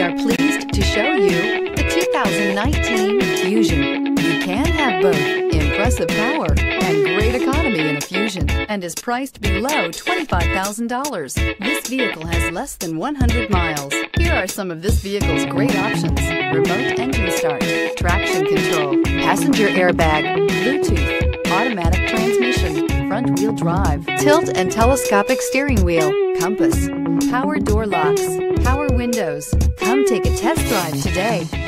are pleased to show you the 2019 Fusion. You can have both impressive power and great economy in a Fusion, and is priced below $25,000. This vehicle has less than 100 miles. Here are some of this vehicle's great options: remote engine start, traction control, passenger airbag, Bluetooth, automatic transmission, front wheel drive, tilt and telescopic steering wheel, compass, power door locks, power windows. Come take a test drive today.